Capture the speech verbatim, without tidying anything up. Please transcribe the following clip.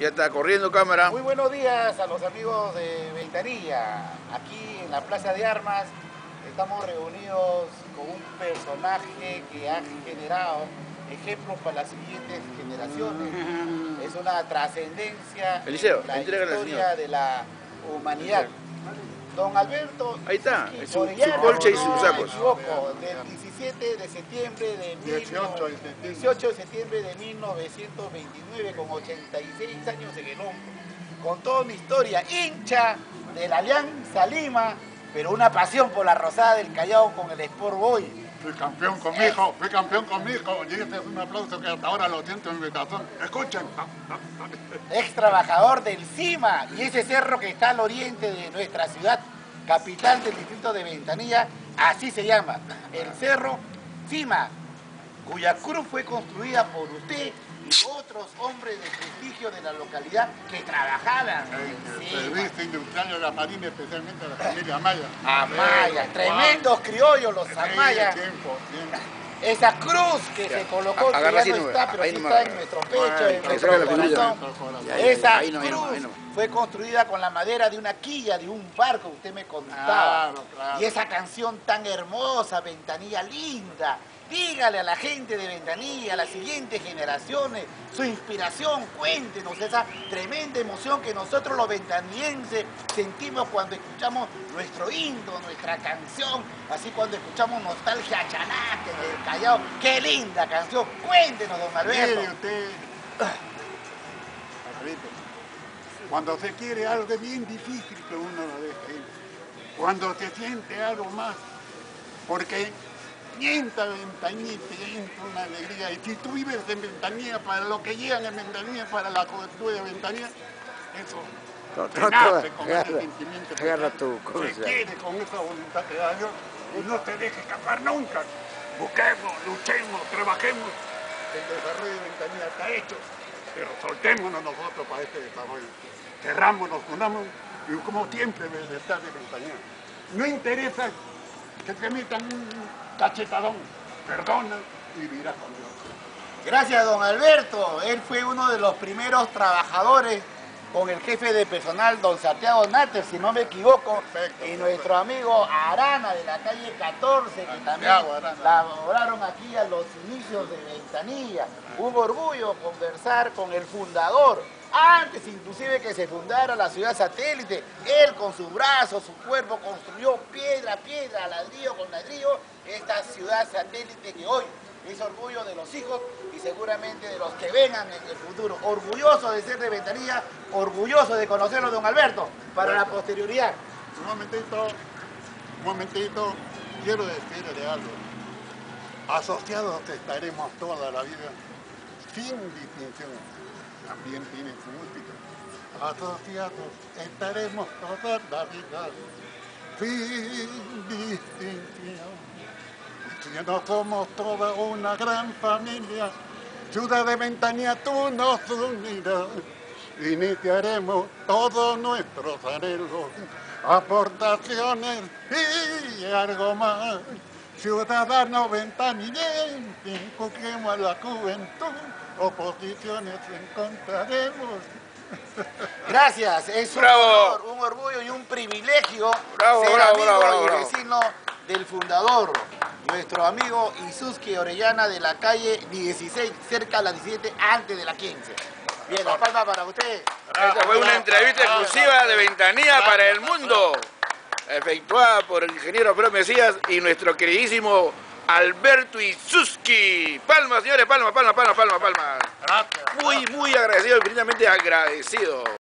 Ya está corriendo cámara. Muy buenos días a los amigos de Ventanilla. Aquí en la Plaza de Armas estamos reunidos con un personaje que ha generado ejemplos para las siguientes generaciones. Es una trascendencia Eliseo, en la entrégale al historia señor. de la humanidad. Don Alberto Ahí está, Susski su- su Orellana, colcha y no sus me sacos. equivoco, del diecisiete de septiembre de dieciocho de septiembre. dieciocho de septiembre de mil novecientos veintinueve, con ochenta y seis años en el hombro, con toda mi historia, hincha de la Alianza Lima, pero una pasión por la Rosada del Callao con el Sport Boys. Fui campeón con mi hijo, fui campeón con mi hijo. Y este es un aplauso que hasta ahora lo siento en mi corazón. Escuchen. Ex trabajador del CIMA, y ese cerro que está al oriente de nuestra ciudad, capital del distrito de Ventanilla, así se llama, el Cerro CIMA, cuya cruz fue construida por usted y otros hombres de prestigio de la localidad que trabajaban El en CIMA. servicio industrial de la Marina, especialmente de la familia Amaya. Amaya, tremendos criollos los Amaya. Tiempo, tiempo. Esa cruz que se colocó, que Agarra ya así no nomás, está, pero ahí sí nomás. está en nuestro pecho, Ay, en que nuestro saca la figurilla. corazón. Ya, ya, ya, Esa ahí no, ahí no, cruz ahí no. fue construida con la madera de una quilla, de un barco, usted me contaba. Claro, claro. Y esa canción tan hermosa, Ventanilla linda, dígale a la gente de Ventanilla, a las siguientes generaciones, su inspiración, cuéntenos esa tremenda emoción que nosotros los ventanienses sentimos cuando escuchamos nuestro himno, nuestra canción, así cuando escuchamos Nostalgia Chanaque del Callao. ¡Qué linda canción! Cuéntenos, don Alberto. Mire usted, Alberto, cuando se quiere algo es bien difícil que uno lo deje ir. Cuando se siente algo más, porque mienta Ventanilla, siente una alegría. Y si tú vives en Ventanilla, para lo que llegan en Ventanilla, para la juventud de Ventanilla, eso To- se to- nace to- con agarra- ese sentimiento. agarra que tu se cosa. quiere con esa voluntad que da Dios y no se deje escapar nunca. Busquemos, luchemos, trabajemos. El desarrollo de Ventanilla está hecho, pero soltémonos nosotros para este desarrollo. Cerrámonos, unamos y como siempre desde estar de Ventanilla. No interesa que te metan un cachetadón, perdona y vivirás con Dios. Gracias, don Alberto. Él fue uno de los primeros trabajadores con el jefe de personal, don Santiago Natter, si no me equivoco, Perfecto, y perfecto. nuestro amigo Arana de la calle catorce, que también Santiago Arana. laboraron aquí a los inicios de Ventanilla. Un orgullo conversar con el fundador, antes inclusive que se fundara la ciudad satélite. Él con sus brazos, su cuerpo, construyó piedra a piedra, ladrillo con ladrillo, esta ciudad satélite que hoy es orgullo de los hijos y seguramente de los que vengan en el futuro. Orgulloso de ser de Ventanilla, orgulloso de conocerlo, don Alberto, para la posterioridad. Un momentito, un momentito, quiero decirle algo. Asociados estaremos toda la vida, sin distinción. También tienen su música. Asociados estaremos toda la vida, sin distinción. Si no somos toda una gran familia, ciudad de Ventanilla tú nos unirás. Iniciaremos todos nuestros anhelos, aportaciones y algo más. Ciudadanos ventanillenses, inculquemos a la juventud, oposiciones encontraremos. Gracias, es un Bravo. honor, un orgullo y un privilegio Bravo, ser bravo, amigo bravo, bravo, y bravo. vecino del fundador, nuestro amigo Susski Orellana de la calle dieciséis, cerca a la diecisiete, antes de la quince. Bien, la palma para usted. Esta fue una entrevista exclusiva de Ventanilla para el mundo, efectuada por el ingeniero Alfredo Mesías y nuestro queridísimo Alberto Susski. Palmas, señores, palmas, palmas, palmas, palmas, palmas. Gracias. Muy, muy agradecido, infinitamente agradecido.